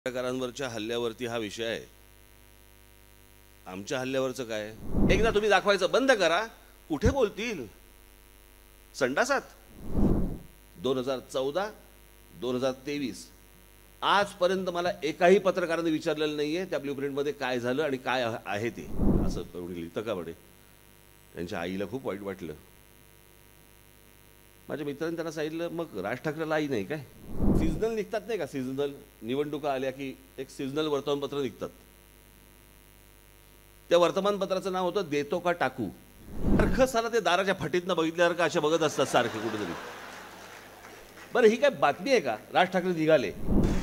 पत्रकारांवरच्या हल्ल्यावरती हा विषय आहे. आमच्या हल्ल्यावरचं काय? एकदा तुम्ही दाखवायचं बंद करा. कुठे बोलतील? संडासात. 2014 2023 आजपर्यंत मला एकाही पत्रकाराने विचारलेलं नाहीये त्या ब्ल्यूप्रिंटमध्ये काय झालं आणि काय आहे ते. असं कोणी लिहितं का बडे? त्यांच्या आईला खूप वाईट वाटलं. माझ्या मित्रांनी त्यांना सांगितलं, मग राज ठाकरेला आई नाही काय? सीझनल निघतात नाही का? सीझनल निवडणुका आल्या की एक सीझनल वर्तमानपत्र निघतात. त्या वर्तमानपत्राचं नाव होतं देतो का टाकू. सारखं साला ते दाराच्या फटीतनं बघितल्यावर का अशा बघत असतात सारखे कुठेतरी. बरं, ही काय बातमी आहे का? राज ठाकरे निघाले.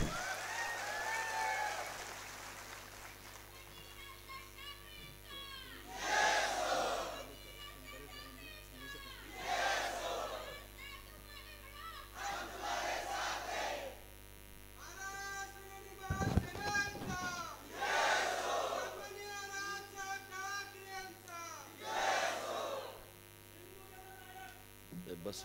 बस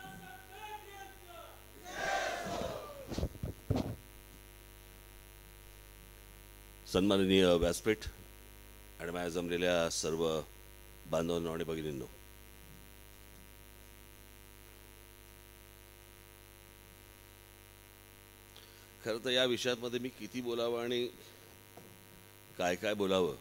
सन्माननीय व्यासपीठ आणि माझ्या जमलेल्या सर्व बांधवांनो आणि भगिनींनो, खरं तर या विषयामध्ये मी किती बोलावं आणि काय काय बोलावं,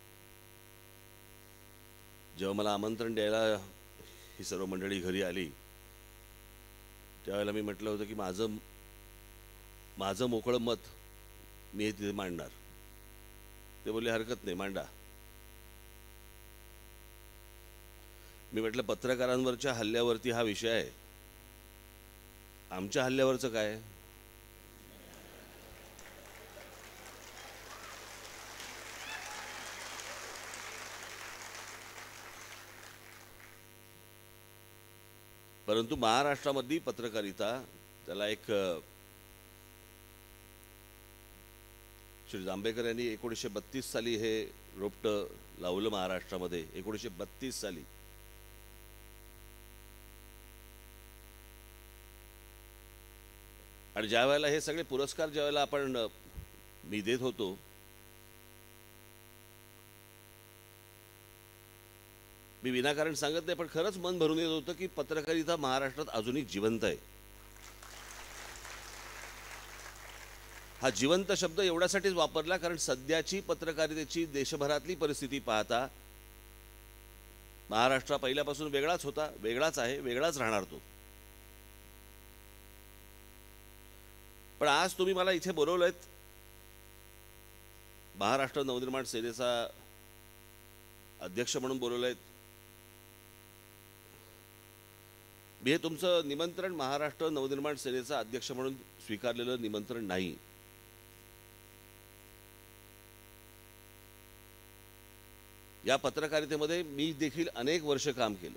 जेव्हा मला आमंत्रण द्यायला ही सर्व मंडळी घरी आली त्यावेळेला मी म्हटलं होतं की माझं मोकळं मत मी हे तिथे मांडणार. ते बोलले हरकत नाही, मांडा. मी म्हटलं पत्रकारांवरच्या हल्ल्यावरती हा विषय आहे. आमच्या हल्ल्यावरचं काय? परंतु महाराष्ट्रामधली पत्रकारिता, त्याला एक श्री जांभेकर यांनी 1932 साली हे रोपटं लावलं महाराष्ट्रामध्ये. 1932 साली. आणि ज्या वेळेला हे सगळे पुरस्कार ज्या वेळेला आपण मी देत होतो, मी विनाकारण सांगत नाही, पण खरंच मन भरून येत होतं की पत्रकारिता महाराष्ट्रात अजूनही जिवंत आहे. हा जिवंत शब्द एवढ्यासाठीच वापरला कारण सध्याची पत्रकारितेची देशभरातली परिस्थिती पाहता महाराष्ट्र पहिल्यापासून वेगळाच होता, वेगळाच आहे, वेगळाच राहणार तो. पण आज तुम्ही मला इथे बोलवलंत महाराष्ट्र नवनिर्माण सेनेचा अध्यक्ष म्हणून बोलवलंत. मी हे तुमचं निमंत्रण महाराष्ट्र नवनिर्माण सेनेचा अध्यक्ष म्हणून स्वीकारलेलं निमंत्रण नाही. या पत्रकारितेमध्ये मी देखील अनेक वर्ष काम केलं.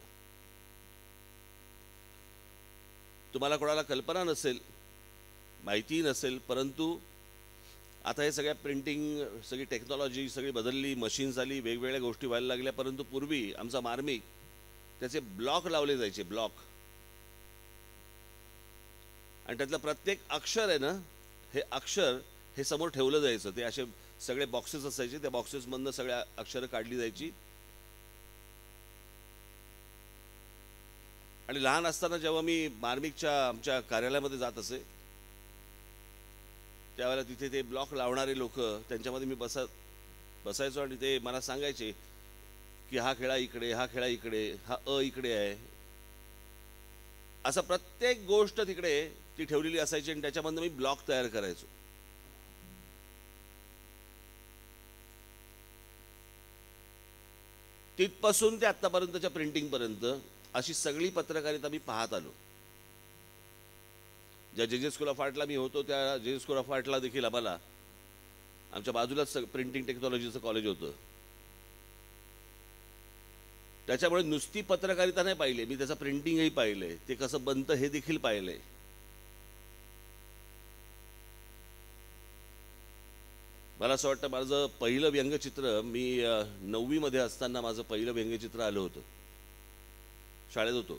तुम्हाला कोणाला कल्पना नसेल, माहिती नसेल, परंतु आता हे सगळ्या प्रिंटिंग, सगळी टेक्नॉलॉजी सगळी बदलली, मशीन्स आली, वेगवेगळ्या गोष्टी व्हायला लागल्या. परंतु पूर्वी आमचा मार्मिक त्याचे ब्लॉक लावले जायचे, ब्लॉक. आणि त्यातलं प्रत्येक अक्षर आहे ना, हे अक्षर हे समोर ठेवलं जायचं. ते असे सगळे बॉक्सेस असायचे, त्या बॉक्सेसमधनं सगळ्या अक्षरं काढली जायची. आणि लहान असताना जेव्हा मी मार्मिकच्या आमच्या कार्यालयामध्ये जात असे त्यावेळेला तिथे ते ब्लॉक लावणारे लोक, त्यांच्यामध्ये मी बसायचो आणि ते मला सांगायचे की हा खेळा इकडे, हा खेळा इकडे, हा इकडे आहे. असं प्रत्येक गोष्ट तिकडे ती ठेवलेली असायची आणि त्याच्यामधनं मी ब्लॉक तयार करायचो. तिथपासून ते आत्तापर्यंतच्या प्रिंटिंगपर्यंत अशी सगळी पत्रकारिता मी पाहत आलो. ज्या जे स्कूल ऑफ आर्टला मी होतो त्या जे स्कूल ऑफ आर्टला देखील आम्हाला आमच्या बाजूलाच प्रिंटिंग टेक्नॉलॉजीचं कॉलेज होतं. त्याच्यामुळे नुसती पत्रकारिता नाही पाहिली मी, त्याचं प्रिंटिंगही पाहिलंय, ते कसं बनतं हे देखील पाहिलंय. मला असं वाटतं माझं पहिलं व्यंगचित्र मी 9वी मध्ये असताना माझं पहिलं व्यंगचित्र आलं होतं. शाळेत होतो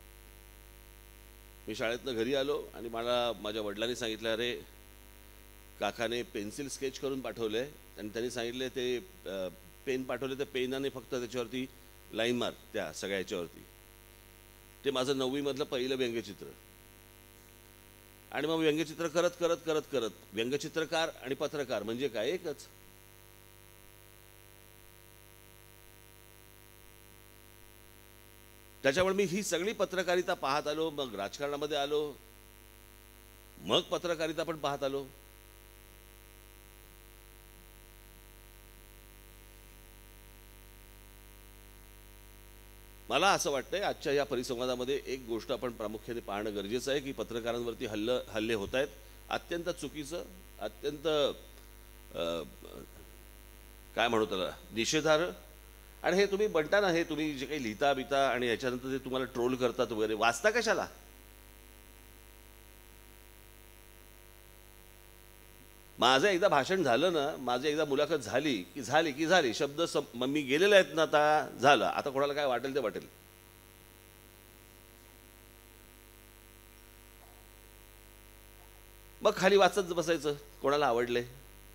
मी. शाळेतनं घरी आलो आणि मला माझ्या वडिलांनी सांगितलं, अरे काकाने पेन्सिल स्केच करून पाठवले आणि त्यांनी सांगितले ते पेन पाठवले, तर पेनाने फक्त त्याच्यावरती लाईन मार त्या सगळ्या याच्यावरती. ते माझं 9वी मधलं पहिलं व्यंग्यचित्र. आणि मग व्यंग्यचित्र करत करत करत करत व्यंग्यचित्रकार आणि पत्रकार म्हणजे काय एकच. त्याच्यामुळे मी ही सगळी पत्रकारिता पाहत आलो, मग राजकारणामध्ये आलो, मग पत्रकारिता पण पाहत आलो. मला असं वाटतंय आजच्या या परिसंवादामध्ये एक गोष्ट आपण प्रामुख्याने पाहणं गरजेचं आहे की पत्रकारांवरती हल्ले होत आहेत. अत्यंत चुकीचं, अत्यंत काय म्हणू त्याला, निषेधार्ह. आणि हे तुम्ही म्हणता ना, हे तुम्ही जे काही लिहिता बिता आणि याच्यानंतर ते तुम्हाला ट्रोल करतात वगैरे, वाचता कशाला? माझं एकदा भाषण झालं ना, माझं एकदा मुलाखत झाली की झाली, शब्द मी गेलेले आहेत ना, आता झालं. आता कोणाला काय वाटेल ते वाटेल. मग खाली वाचत बसायचं, कोणाला आवडले.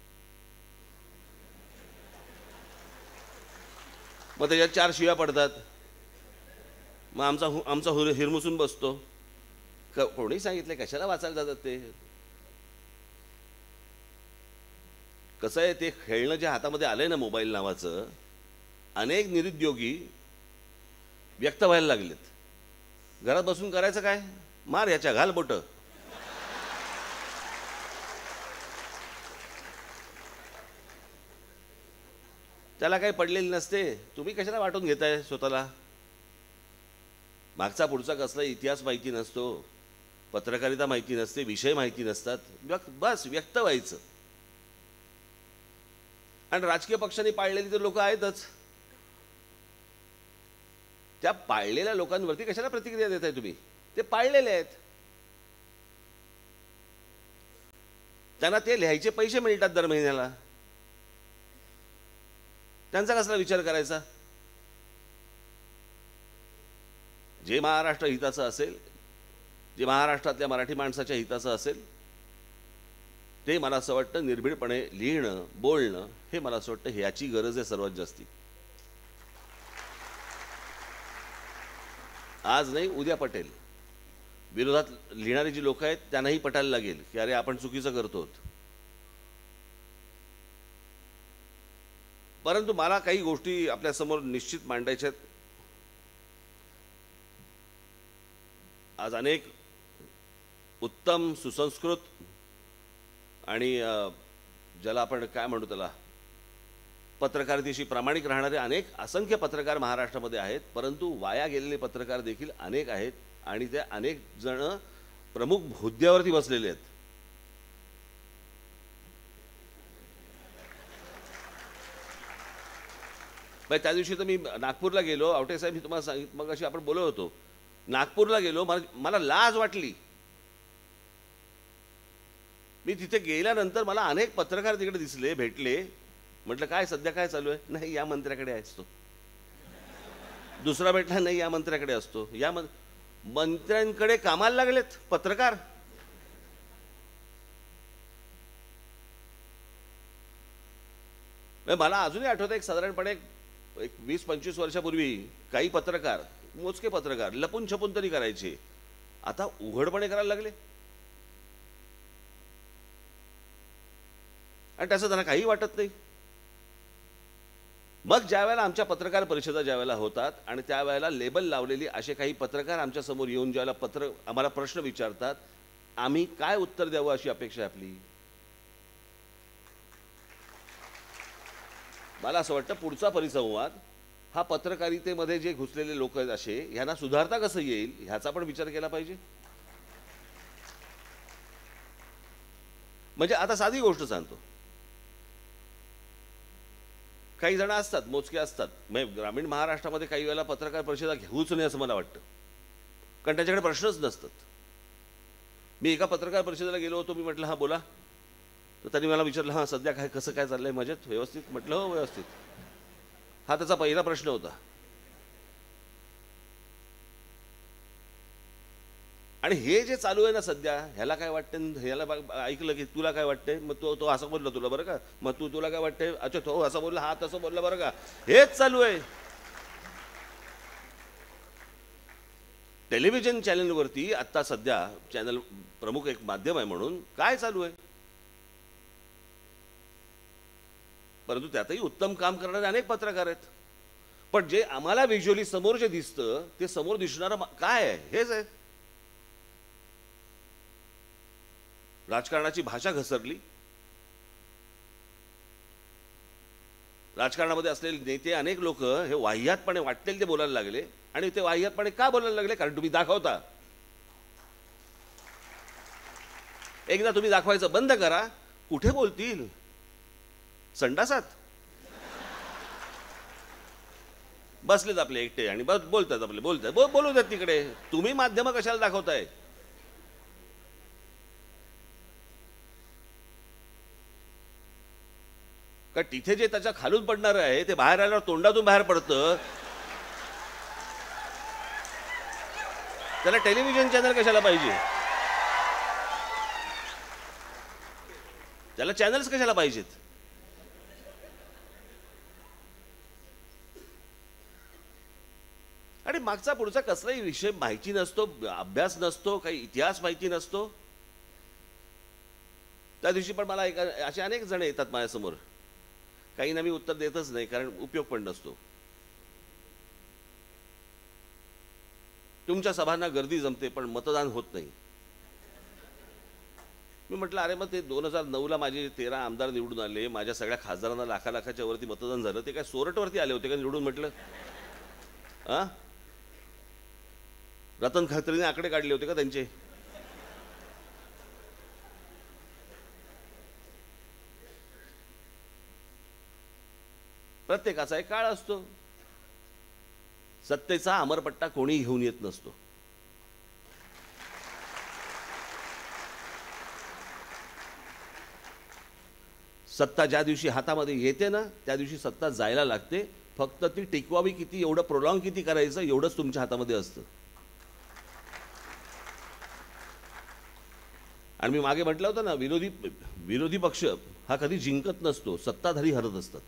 मग त्याच्यात 4 शिव्या पडतात, मग आमचा हिरमुसून बसतो. कोणी सांगितले कशाला वाचायला जातात ते? कसं आहे, ते खेळणं जे हातामध्ये आलंय ना मोबाईल नावाचं, अनेक निरुद्योगी व्यक्त व्हायला लागलेत. घरात बसून करायचं काय? मार याच्या, घाल बोटं. त्याला काही पडलेली नसते. तुम्ही कशाला वाटून घेताय स्वतःला? मागचा पुढचा कसला इतिहास माहिती नसतो, पत्रकारिता माहिती नसते, विषय माहिती नसतात, बस व्यक्त व्हायचं. आणि राजकीय पक्षांनी पाळलेली तर लोक आहेतच. त्या पाळलेल्या लोकांवरती कशाला प्रतिक्रिया देताय तुम्ही? ते पाळलेले आहेत, त्यांना ते लिहायचे पैसे मिळतात दर महिन्याला. त्यांचा कसला विचार करायचा? जे महाराष्ट्र हिताचं असेल, जे महाराष्ट्रातल्या मराठी माणसाच्या हिताचं असेल, ते मला असं वाटतं निर्भीडपणे लिहिणं, बोलणं, हे मला असं वाटतं ह्याची गरज आहे सर्वात जास्ती. आज नाही उद्या पटेल. विरोधात लिहिणारी जी लोक आहेत त्यांनाही पटायला लागेल की अरे आपण चुकीचं करतो. परंतु मला काही गोष्टी आपल्यासमोर निश्चित मांडायच्यात. आज अनेक उत्तम, सुसंस्कृत आणि ज्याला आपण काय म्हणतो त्याला, पत्रकारितेशी प्रामाणिक राहणारे अनेक असंख्य पत्रकार महाराष्ट्रामध्ये आहेत. परंतु वाया गेलेले पत्रकार देखील अनेक आहेत आणि ते अनेक जण प्रमुख हुद्द्यावरती बसलेले आहेत. त्या दिवशी तर मी नागपूरला गेलो. आवटे साहेब, मी तुम्हाला सांगितलं मग, अशी आपण बोलत होतो, नागपूरला गेलो, मला लाज वाटली. मी तिथे गेल्यानंतर मला अनेक पत्रकार तिकडे दिसले, भेटले. म्हटलं काय सध्या काय चालू आहे? नाही या मंत्र्याकडे असतो. दुसरा भेटला, नाही या मंत्र्याकडे असतो. या मंत्र्यांकडे कामाला लागलेत पत्रकार. मला अजूनही आठवतं, एक साधारणपणे 20-25 वर्षापूर्वी काही पत्रकार, मोजके पत्रकार, लपून छपून तरी करायचे, आता उघडपणे करायला लागले. आणि त्याचं त्यांना काही वाटत नाही. मग ज्या वेळेला आमच्या पत्रकार परिषदा ज्या वेळेला होतात आणि त्यावेळेला लेबल लावलेली असे काही पत्रकार आमच्या समोर येऊन ज्यावेळेला आम्हाला प्रश्न विचारतात, आम्ही काय उत्तर द्यावं अशी अपेक्षा आहे आपली. मला असं वाटतं पुढचा परिसंवाद हा पत्रकारितेमध्ये जे घुसलेले लोक आहेत असे, ह्यांना सुधारता कसं येईल ह्याचा पण विचार केला पाहिजे. म्हणजे आता साधी गोष्ट सांगतो, काही जण असतात, मोजके असतात, म्हणजे ग्रामीण महाराष्ट्रामध्ये काही वेळेला पत्रकार परिषदा घेऊच नाही असं मला वाटतं, कारण त्याच्याकडे प्रश्नच नसतात. मी एका पत्रकार परिषदेला गेलो होतो. मी म्हटलं हां बोला. तर त्यांनी मला विचारलं, हां सध्या काय कसं काय चाललंय, मजेत, व्यवस्थित? म्हटलं हो व्यवस्थित. हा त्याचा पहिला प्रश्न होता. आणि हे जे चालू आहे ना सध्या, ह्याला काय वाटतं, ह्याला ऐकलं की तुला काय वाटतंय, मग तो असं बोलला तुला बरं का, मग तुला काय वाटतंय, अच्छा तो असं बोलला, हा तसं बोलला बरं का, हेच चालू आहे. टेलिव्हिजन चॅनलवरती आत्ता सध्या चॅनल प्रमुख एक माध्यम आहे म्हणून काय चालू आहे, परंतु त्यातही उत्तम काम करणारे अनेक पत्रकार आहेत. पण जे आम्हाला व्हिज्युअली समोर जे दिसतं ते समोर दिसणारं काय आहे, हेच आहे. राजकारणाची भाषा घसरली. राजकारणामध्ये असलेले नेते अनेक लोक हे वाह्यातपणे वाटतील ते बोलायला लागले. आणि ते वाह्यातपणे का बोलायला लागले, कारण तुम्ही दाखवता. एकदा तुम्ही दाखवायचं बंद करा, कुठे बोलतील, संडासात बसलेत आपले एकटे आणि बस बोलतात, आपले बोलतात, बोलू देत तिकडे. तुम्ही माध्यम कशाला दाखवताय. का तिथे जे त्याच्या खालून पडणार आहे ते बाहेर आल्यावर तोंडातून बाहेर पडतं, त्याला टेलिव्हिजन चॅनल कशाला पाहिजे, त्याला चॅनल्स कशाला पाहिजेत. आणि मागचा पुढचा कसलाही विषय माहिती नसतो, अभ्यास नसतो, काही इतिहास माहिती नसतो. त्या दिवशी पण मला असे अनेक जण येतात माझ्यासमोर, काहींना मी उत्तर देतच नाही, कारण उपयोग पण नसतो. तुमच्या सभांना गर्दी जमते पण मतदान होत नाही. मी म्हटलं अरे मग ते 2009ला माझे 13 आमदार निवडून आले, माझ्या सगळ्या खासदारांना लाखाच्या वरती मतदान झालं, ते काय सोरटवरती आले होते का निवडून. म्हटलं रतन खत्रीने आकडे काढले होते का त्यांचे. प्रत्येकाचा एक काळ असतो, सत्तेचा अमरपट्टा कोणी घेऊन येत नसतो. सत्ता ज्या दिवशी हातामध्ये येते ना त्या दिवशी सत्ता जायला लागते. फक्त ती टिकवावी किती, एवढं प्रोलॉंग किती करायचं, एवढंच तुमच्या हातामध्ये असतं. आणि मी मागे म्हटलं होतं ना, विरोधी पक्ष हा कधी जिंकत नसतो, सत्ताधारी हरत असतात.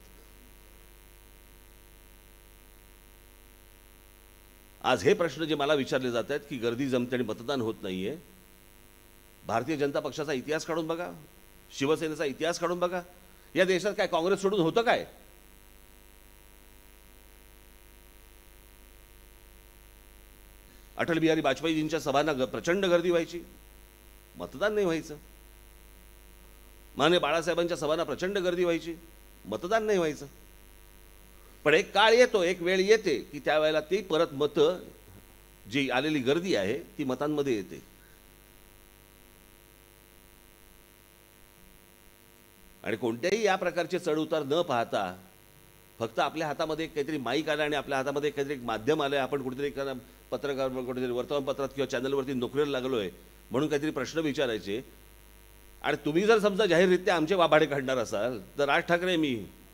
आज हे प्रश्न जे मला विचारले जात आहेत की गर्दी जमते आणि मतदान होत नाहीये, भारतीय जनता पक्षाचा इतिहास काढून बघा, शिवसेनेचा इतिहास काढून बघा. या देशात काय काँग्रेस सोडून होतं काय. अटल बिहारी वाजपेयीजींच्या सभांना प्रचंड गर्दी व्हायची, मतदान नाही व्हायचं. माननीय बाळासाहेबांच्या सभांना प्रचंड गर्दी व्हायची, मतदान नाही व्हायचं. पण एक काळ येतो, एक वेळ येते की त्यावेळेला ती परत मतं, जी आलेली गर्दी आहे ती मतांमध्ये येते. आणि कोणत्याही या प्रकारचे चढउतार न पाहता फक्त आपल्या हातामध्ये काहीतरी माईक आला आणि आपल्या हातामध्ये काहीतरी एक माध्यम आलं, आपण कुठेतरी पत्रकार, कुठेतरी वर्तमानपत्रात किंवा चॅनलवरती नोकरीला लागलोय म्हणून काहीतरी प्रश्न विचारायचे. आणि तुम्ही जर समजा जाहीररित्या आमचे वाभाडे काढणार असाल तर राज ठाकरे मी,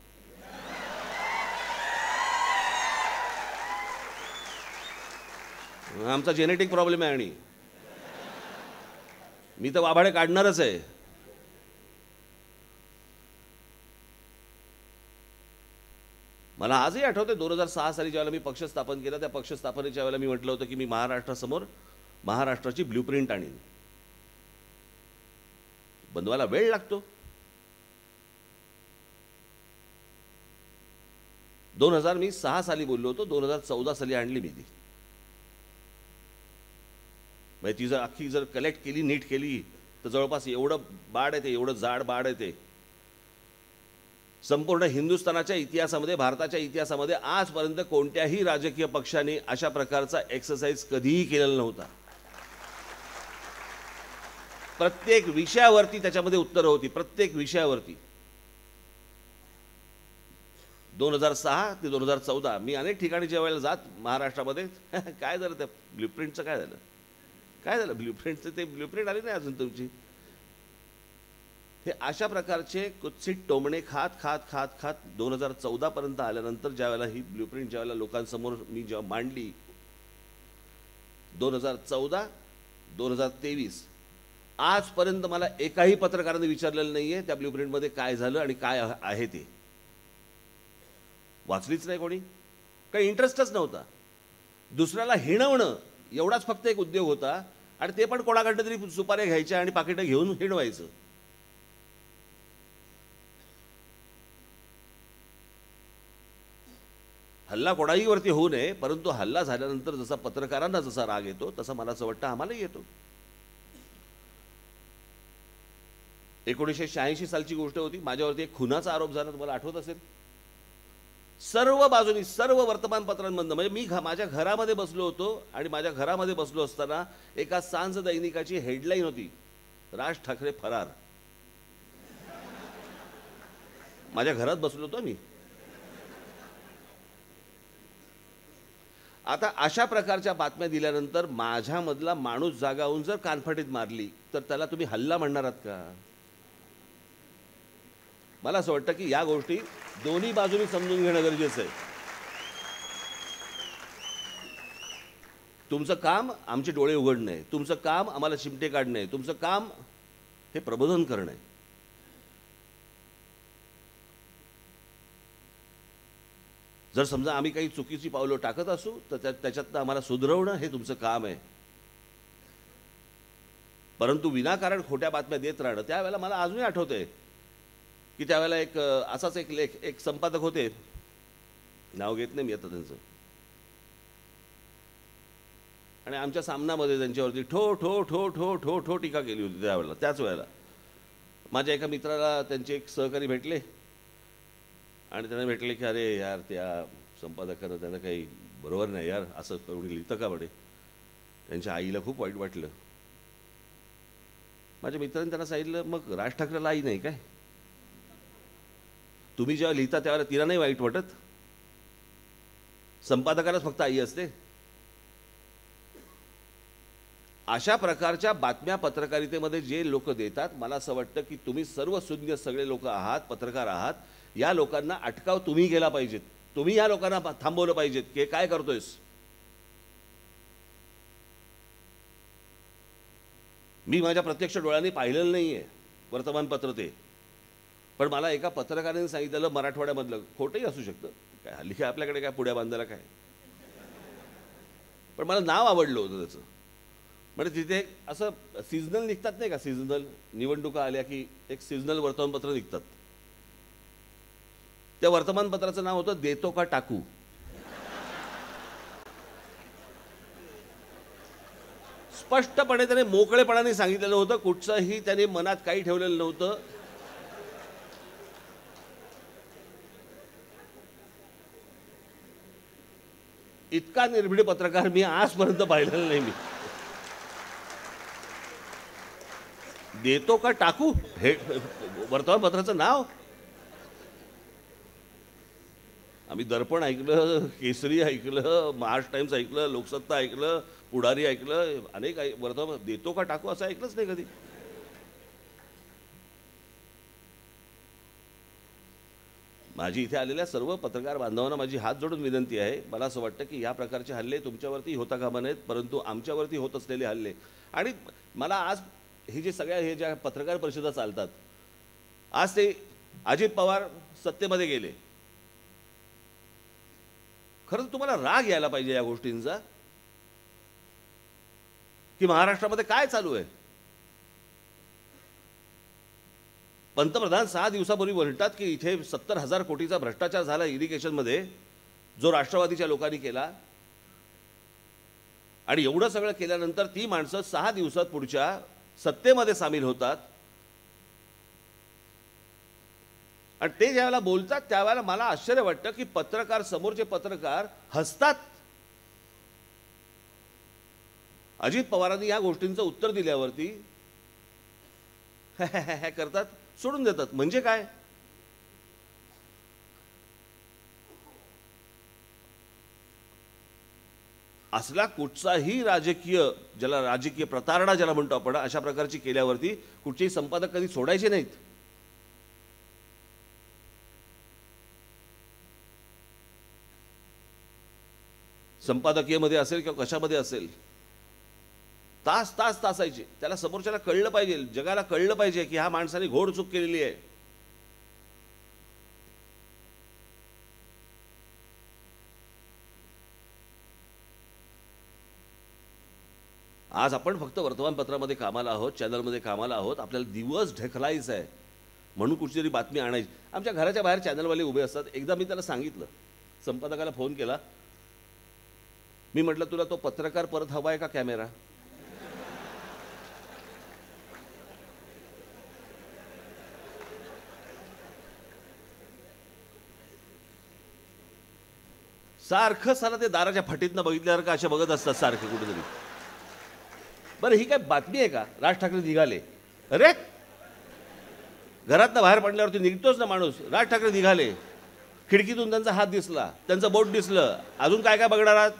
आमचा जेनेटिक प्रॉब्लेम आहे आणि मी तर वाभाडे काढणारच आहे. मला आजही आठवते 2006 साली ज्यावेळेला मी पक्ष स्थापन केला, त्या पक्ष स्थापनेच्या वेळेला मी म्हटलं होतं की मी महाराष्ट्रासमोर महाराष्ट्राची ब्ल्यूप्रिंट आणीन. बनवायला वेळ लागतो. 2006 साली बोललो होतो, 2014 साली आणली मी ती. म्हणजे ती जर अख्खी जर कलेक्ट केली, नीट केली तर जवळपास एवढं बाड आहे ते, एवढं जाड बाड आहे ते. संपूर्ण हिंदुस्थानाच्या इतिहासामध्ये, भारताच्या इतिहासामध्ये आजपर्यंत कोणत्याही राजकीय पक्षाने अशा प्रकारचा एक्सरसाइज कधीही केलेला नव्हता. प्रत्येक विषयावरती त्याच्यामध्ये उत्तरं होती, प्रत्येक विषयावरती. 2006 ते 2014 मी अनेक ठिकाणी ज्या वेळेला जात महाराष्ट्रामध्ये काय झालं त्या ब्ल्यूप्रिंटचं, काय झालं, काय झालं ब्ल्यूप्रिंटचं, ते ब्ल्यूप्रिंट आली नाही अजून तुमची. हे अशा प्रकारचे कुत्सित टोमणे खात खात खात खात 2014 पर्यंत आल्यानंतर ज्यावेळेला ही ब्ल्यूप्रिंट ज्यावेळेला लोकांसमोर मी जेव्हा मांडली, 2014, 2023 आजपर्यंत मला एकाही पत्रकाराने विचारलेलं नाहीये त्या ब्ल्यूप्रिंटमध्ये काय झालं आणि काय आहे ते. वाचलीच नाही कोणी, काही इंटरेस्टच नव्हता. दुसऱ्याला हिणवणं एवढाच फक्त एक उद्योग होता, आणि ते पण कोणाकडनं तरी सुपाऱ्या घ्यायच्या आणि पाकिटं घेऊन हिणवायचं. हल्ला कोणाही वरती होऊ नये, परंतु हल्ला झाल्यानंतर जसा पत्रकारांना जसा राग येतो तसा मला असं वाटतं आम्हालाही येतो. 1986 सालची गोष्ट होती, माझ्यावरती एक खुनाचा आरोप झाला, तुम्हाला आठवत असेल. सर्व बाजूनी सर्व वर्तमानपत्रांमधनं, म्हणजे मी माझ्या घरामध्ये बसलो होतो आणि माझ्या घरामध्ये बसलो असताना एका सांज दैनिकाची हेडलाईन होती, राज ठाकरे फरार. माझ्या घरात बसलो होतो मी. आता अशा प्रकारच्या बातम्या दिल्यानंतर माझ्यामधला माणूस जागावून जर कानफटीत मारली तर त्याला तुम्ही हल्ला म्हणणार आहात का? मला असं वाटतं की या गोष्टी दोन्ही बाजूनी समजून घेणं गरजेचं आहे. तुमचं काम आमचे डोळे उघडणं आहे, तुमचं काम आम्हाला चिमटे काढणं आहे, तुमचं काम हे प्रबोधन करणं आहे. जर समजा आम्ही काही चुकीची पावलं टाकत असू तर त्याच्यातनं आम्हाला सुधारवणं हे तुमचं काम आहे. परंतु विनाकारण खोट्या बातम्या देत राहणं, त्यावेळेला मला अजूनही आठवतंय की त्यावेळेला एक असाच एक लेख, एक संपादक होते, नाव घेत नाही मी आता त्यांचं, आणि आमच्या सामनामध्ये त्यांच्यावरती ठो ठो ठो ठो ठो ठो टीका केली होती त्यावेळेला. त्याच वेळेला माझ्या एका मित्राला त्यांचे एक सहकारी भेटले आणि त्यांना भेटले की अरे यार, त्या संपादकानं त्यांना काही बरोबर नाही यार, असं कोणी लिहितं का म्हणे. त्यांच्या आईला खूप वाईट वाटलं. माझ्या मित्रांनी त्यांना सांगितलं, मग राज ठाकरेला आई नाही काय? तुम्ही जेव्हा लिहिता त्यावेळेला तिला नाही वाईट वाटत? संपादकालाच फक्त आई असते? अशा प्रकारच्या बातम्या पत्रकारितेमध्ये जे लोक देतात, मला असं वाटतं की तुम्ही सर्व सुज्ञ सगळे लोक आहात, पत्रकार आहात, या लोकांना अटकाव तुम्ही केला पाहिजेत. तुम्ही या लोकांना थांबवलं पाहिजेत की काय करतोयस. मी माझ्या प्रत्यक्ष डोळ्यांनी पाहिलेलं नाहीये वर्तमानपत्र ते, पण मला एका पत्रकाराने सांगितलेलं, मराठवाड्यामधलं, खोटंही असू शकतं, काय हल्ली काय आपल्याकडे काय पुढ्या बांधायला काय, पण मला नाव आवडलं होतं त्याचं. म्हणजे तिथे असं सीझनल निघतात नाही का, सीझनल निवडणुका आल्या की एक सीझनल वर्तमानपत्र निघतात. त्या वर्तमानपत्राचं नाव होतं देतो का टाकू. स्पष्टपणे त्याने मोकळेपणाने सांगितलेलं होतं, कुठचंही त्याने मनात काही ठेवलेलं नव्हतं. इतका निर्भीड पत्रकार मी आजपर्यंत पाहिलेला नाही. मी देतो का टाकू हे वर्तमानपत्राचं नाव. आम्ही दर्पण ऐकलं, केसरी ऐकलं, महाराष्ट्र टाइम्स ऐकलं, लोकसत्ता ऐकलं, पुढारी ऐकलं, अनेक वर्तमान. देतो का टाकू असं ऐकलंच नाही कधी. माझी इथे आलेल्या सर्व पत्रकार बांधवांना माझी हात जोडून विनंती आहे, मला असं वाटतं की या प्रकारचे हल्ले तुमच्यावरती होता कामा नयेत, परंतु आमच्यावरती होत असलेले हल्ले. आणि मला आज हे जे सगळ्या हे ज्या पत्रकार परिषदा चालतात, आज ते अजित पवार सत्तेमध्ये गेले, खरंच तुम्हाला राग यायला पाहिजे या गोष्टींचा की महाराष्ट्रामध्ये काय चालू आहे. पंतप्रधान 6 दिवसापूर्वी म्हणतात की इथे 70,000 कोटीचा भ्रष्टाचार झाला इरिगेशनमध्ये, जो राष्ट्रवादीच्या लोकांनी केला. आणि एवढं सगळं केल्यानंतर ती माणसं 6 दिवसात पुढच्या सत्तेमध्ये सामील होतात, आणि ते ज्यावेळेला बोलतात त्यावेळेला मला आश्चर्य वाटतं की पत्रकार, समोरचे पत्रकार हसतात. अजित पवारांनी या गोष्टींचं उत्तर दिल्यावरती करतात, सोडून देतात. म्हणजे काय? असला कुठचाही राजकीय, ज्याला राजकीय प्रतारणा ज्याला म्हणतो आपण, अशा प्रकारची केल्यावरती कुठचेही संपादक कधी सोडायचे नाहीत. संपादकीयमध्ये असेल किंवा कशामध्ये असेल, तास तास तासायचे. त्याला समोरच्याला कळलं पाहिजे, जगाला कळलं पाहिजे की ह्या माणसाने घोड चूक केलेली आहे. आज आपण फक्त वर्तमानपत्रामध्ये कामाला आहोत, चॅनलमध्ये कामाला आहोत. आपल्याला दिवस ढकलायचा आहे म्हणून कुठची बातमी आणायची. आमच्या घराच्या बाहेर चॅनलवाले उभे असतात. एकदा मी त्याला सांगितलं, संपादकाला फोन केला, मी म्हटलं तुला तो पत्रकार परत हवा आहे का कॅमेरा? सारखं साला ते दाराच्या फटीतनं बघितल्यावर का अशा बघत असतात सारखे कुठेतरी. बरं ही काय बातमी आहे का? राज ठाकरे निघाले. अरे घरातनं बाहेर पडल्यावरती निघतोच ना माणूस. राज ठाकरे निघाले, खिडकीतून त्यांचा हात दिसला, त्यांचं बोट दिसलं, अजून काय काय बघणार आहात?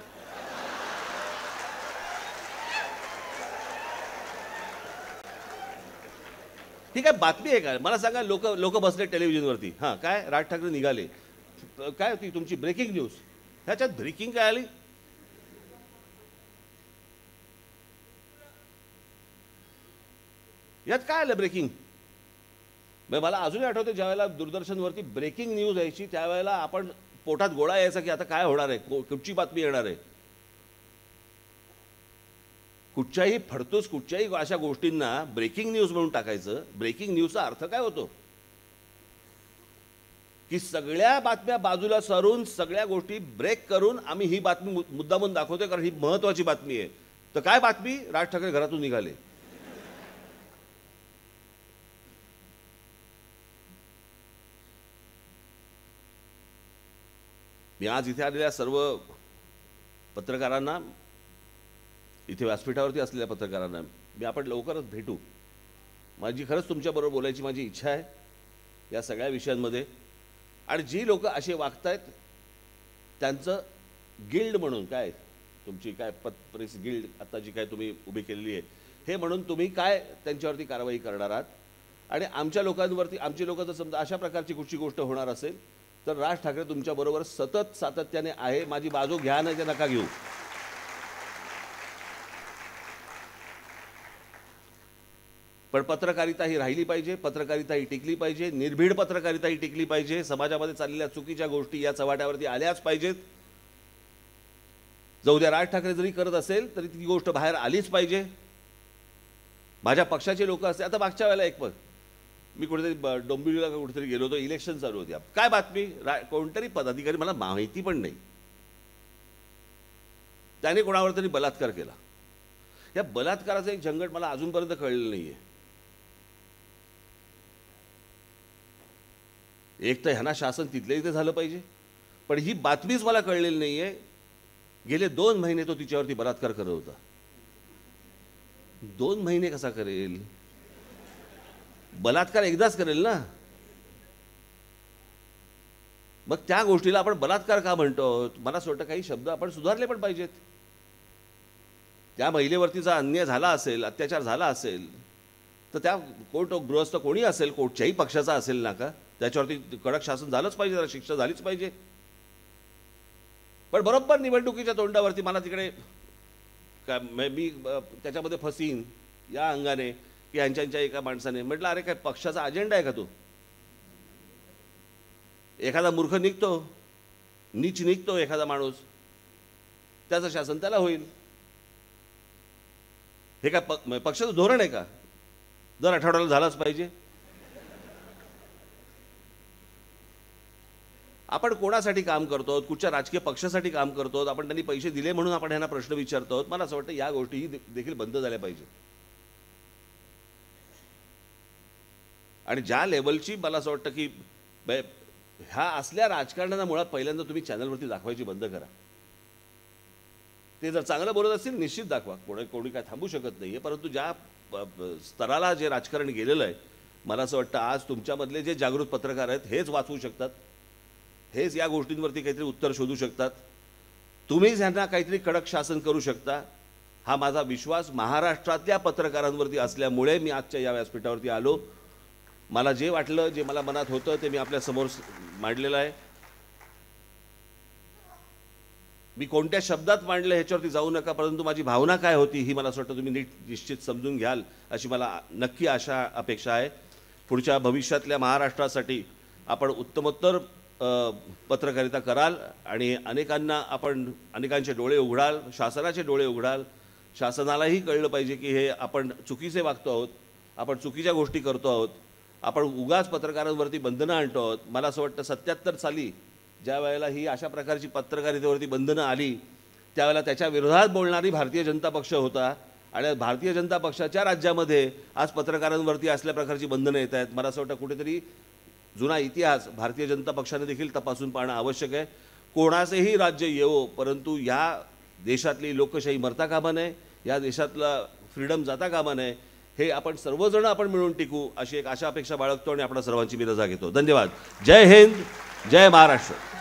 ही काय बातमी आहे का? मला सांगा. लोक लोक बसले टेलिव्हिजनवरती, हां काय राज ठाकरे निघाले, काय होती तुमची ब्रेकिंग न्यूज. ह्याच्यात ब्रेकिंग काय आली? यात काय आलं ब्रेकिंग? मला अजूनही आठवते ज्यावेळेला दूरदर्शनवरती ब्रेकिंग न्यूज यायची त्यावेळेला आपण पोटात गोळा यायचा की आता काय होणार आहे, कुठची बातमी येणार आहे. कुठच्याही फडतूस कुठच्याही अशा गोष्टींना ब्रेकिंग न्यूज म्हणून टाकायचं. ब्रेकिंग न्यूजचा अर्थ काय होतो की सगळ्या बातम्या बाजूला सरून सगळ्या गोष्टी ब्रेक करून आम्ही ही बातमी मुद्दामून दाखवतोय कारण ही महत्वाची बातमी आहे. तर काय बातमी? राज ठाकरे घरातून निघाले. मी आज इथे आलेल्या सर्व पत्रकारांना, इथे व्यासपीठावरती असलेल्या पत्रकारांना मी आपण लवकरच भेटू. माझी खरंच तुमच्याबरोबर बोलायची माझी इच्छा आहे या सगळ्या विषयांमध्ये. आणि जी लोक असे वागतायत त्यांचं गिल्ड म्हणून, काय तुमची काय प्रेस गिल्ड आता जी काय तुम्ही उभी केलेली आहे, हे म्हणून तुम्ही काय त्यांच्यावरती कारवाई करणार आहात. आणि आमच्या लोकांवरती, आमची लोक जर समजा अशा प्रकारची कुठची गोष्ट होणार असेल तर राज ठाकरे तुमच्याबरोबर सतत सातत्याने आहे. माझी बाजू घ्या नाही ते नका घेऊ. पण पत्रकारिता ही राहिली पाहिजे, पत्रकारिता ही टिकली पाहिजे, निर्भीड पत्रकारिता ही टिकली पाहिजे. समाजामध्ये चाललेल्या चुकीच्या गोष्टी या चव्हाट्यावरती आल्याच पाहिजेत. जाऊ द्या राज ठाकरे जरी करत असेल तरी ती गोष्ट बाहेर आलीच पाहिजे. माझ्या पक्षाचे लोक असते. आता मागच्या वेळेला एक मी कुठेतरी डोंबिवलीला कुठेतरी गेलो होतो, इलेक्शन चालू होती. काय बातमी? कोणतरी पदाधिकारी, मला माहिती पण नाही, त्याने कोणावर तरी बलात्कार केला. या बलात्काराचं एक झंगट मला अजूनपर्यंत कळलेलं नाहीये. एक तर ह्यांना शासन तिथल्या इथे झालं पाहिजे, पण ही बातमीच मला कळलेली नाहीये. गेले 2 महिने तो तिच्यावरती बलात्कार करत होता. 2 महिने कसा करेल? बलात्कार एकदाच करेल ना. मग त्या गोष्टीला आपण बलात्कार का म्हणतो? मला असं वाटतं काही शब्द आपण सुधारले पण पाहिजेत. त्या महिलेवरतीचा अन्याय झाला असेल, अत्याचार झाला असेल तर त्या कोर्ट गृहस्थ कोणी असेल, कोणत्याही पक्षाचा असेल ना का, त्याच्यावरती कडक शासन झालंच पाहिजे, त्याला शिक्षा झालीच पाहिजे. पण बरोबर निवडणुकीच्या तोंडावरती मला तिकडे मी त्याच्यामध्ये फसीन या अंगाने की यांच्या एका माणसाने म्हटलं, अरे काय पक्षाचा अजेंडा आहे का तो? एखादा मूर्ख निघतो, नीच निघतो एखादा माणूस, त्याचं शासन त्याला होईल. हे काय पक्षाचं धोरण आहे का? दर आठवड्याला झालाच पाहिजे. आपण कोणासाठी काम करतो, कुठच्या राजकीय पक्षासाठी काम करतो, आपण त्यांनी पैसे दिले म्हणून आपण यांना प्रश्न विचारतो. मला असं वाटतं या गोष्टी देखील बंद झाल्या पाहिजे. आणि ज्या लेवलची मला असं वाटतं की ह्या असल्या राजकारणाला मुळात पहिल्यांदा तुम्ही चॅनलवरती दाखवायची बंद करा. ते जर चांगलं बोलत असतील निश्चित दाखवा, कोणी काय थांबू शकत नाहीये. परंतु ज्या स्तराला जे राजकारण गेलेलं आहे, मला असं वाटतं आज तुमच्यामधले जे जागृत पत्रकार आहेत हेच वाचवू शकतात, हेच या गोष्टींवरती काहीतरी उत्तर शोधू शकतात. तुम्हीच ह्यांना काहीतरी कडक शासन करू शकता. हा माझा विश्वास महाराष्ट्रातल्या पत्रकारांवरती असल्यामुळे मी आजच्या या व्यासपीठावरती आलो. मला जे वाटलं, जे मला मनात होतं ते मी आपल्या समोर मांडलेलं आहे. मी कोणत्या शब्दात मांडलं ह्याच्यावरती जाऊ नका, परंतु माझी भावना काय होती ही मला असं वाटतं तुम्ही निश्चित समजून घ्याल अशी मला नक्की अपेक्षा आहे. पुढच्या भविष्यातल्या महाराष्ट्रासाठी आपण उत्तमोत्तर पत्रकारिता कराल आणि अनेकांचे डोळे उघडाल, शासनाचे डोळे उघडाल. शासनालाही कळलं पाहिजे की हे आपण चुकीचे वागतो आहोत, आपण चुकीच्या गोष्टी करतो आहोत, आपण उगाच पत्रकारांवरती बंधनं आणतो आहोत. मला असं वाटतं 77 साली ज्या वेळेला ही अशा प्रकारची पत्रकारितेवरती बंधनं आली त्यावेळेला त्याच्या विरोधात बोलणारी भारतीय जनता पक्ष होता आणि भारतीय जनता पक्षाच्या राज्यामध्ये आज पत्रकारांवरती असल्या प्रकारची बंधनं येत आहेत. मला असं वाटतं कुठेतरी जुना इतिहास भारतीय जनता पक्षाने देखील तपासून पाहणं आवश्यक आहे. कोणाचेही राज्य येवो, परंतु या देशातली लोकशाही मरता कामा नये, या देशातला फ्रीडम जाता कामा नये. हे आपण सर्वजण आपण मिळून टिकू अशी एक अपेक्षा बाळगतो आणि आपल्या सर्वांची मी रजा घेतो. धन्यवाद. जय हिंद, जय महाराष्ट्र.